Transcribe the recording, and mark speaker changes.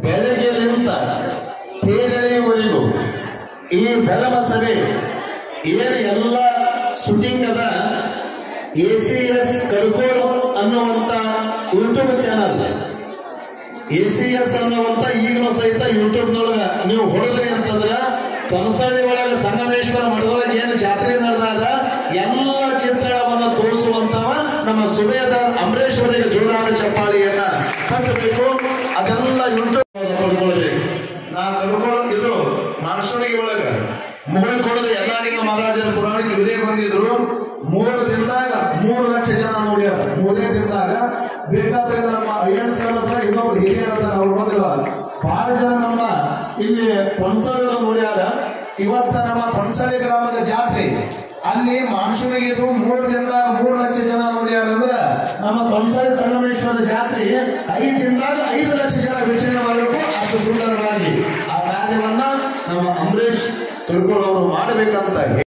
Speaker 1: ಬೆಳಗ್ಗೆಲಿಂತ ತೇರೆಳೆಯುವವರೆಗೂ ಈ ಬೆಳಮ ಸಭೆ ಏನು ಎಲ್ಲ ಶೂಟಿಂಗ್ ಅದ ACS ಕಡ್ಕೋಳ್ ಅನ್ನುವಂತ ಯೂಟ್ಯೂಬ್ ಚಾನಲ್, ACS ಅನ್ನುವಂತ ಈಗಲೂ ಸಹಿತ ಯೂಟ್ಯೂಬ್ ನೊಳಗ ನೀವು ಹೊಡೆದ್ರಿ ಅಂತಂದ್ರ ಕನಸಳ್ಳಿ ಒಳಗ ಸಂಗಮೇಶ್ವರ ಮಠದೊಳಗೆ ಏನು ಜಾತ್ರೆ ನಡೆದಾಗ ಎಲ್ಲ ಚಿತ್ರಣವನ್ನ ತೋರಿಸುವಂತವ ನಮ್ಮ ಸುಬೇದಾರ್ ಅಂಬರೀಶ್ ಅವರಿಗೆ ಜೋರಾದ ಚಪ್ಪಾಳಿಯನ್ನ ತಟ್ಟಬೇಕು. ಅದೆಲ್ಲ ಯೂಟ್ಯೂಬ್ ಪಡ್ಕೊಳ್ಬೇಕು. ನಾ ಕಡ್ಕೊಳ್ಳೋದು ಇದು ಮಾನಸುಣಿಗೆ ಒಳಗ ಮುಗುಳಿ ಕೊಡದ ಎಲ್ಲರಿಗೂ ಮಹಾರಾಜರ ಪುರಾಣಿಕ ಇವರೇ ಬಂದಿದ್ರು. 3 ದಿನದಾಗ 3 ಲಕ್ಷ ಜನ ನೋಡ್ಯಾರ. 3ನೇ ದಿನದಾಗ ಬೇಕಾದ್ರೆ ನಮ್ಮ ಅಯ್ಯಣ್ಣ ಸರ್ ಹತ್ರ ಇನ್ನೊಬ್ರು ಹಿರಿಯರ ಅವ್ರ ಬಂದ್ರು. ಬಹಳ ಜನ ನಮ್ಮ ಇಲ್ಲಿ ತೊಣಸಳ್ಳಿ ನೋಡ್ಯಾರ. ಇವತ್ತ ನಮ್ಮ ತೊಣಸಳ್ಳಿ ಗ್ರಾಮದ ಜಾತ್ರೆ ಅಲ್ಲಿ ಮಾನ್ಸೂನಿಗೆ ಇದು 3 ದಿನದಾಗ 3 ಲಕ್ಷ ಜನ ನೋಡ್ಯಾರ. ಅಂದ್ರ ನಮ್ಮ ತೊಣಸಳ್ಳಿ ಸಂಗಮೇಶ್ವರ ಜಾತ್ರೆ 5 ದಿನದಾಗ 5 ಲಕ್ಷ ಜನ ವೀಕ್ಷಣೆ ಮಾಡಬೇಕು. ಅಷ್ಟು ಸುಂದರವಾಗಿ ಆ ಕಾರ್ಯವನ್ನ ನಮ್ಮ ಅಂಬರೀಶ್ ಕಡ್ಕೋಳ್ ಅವರು ಮಾಡಬೇಕಂತ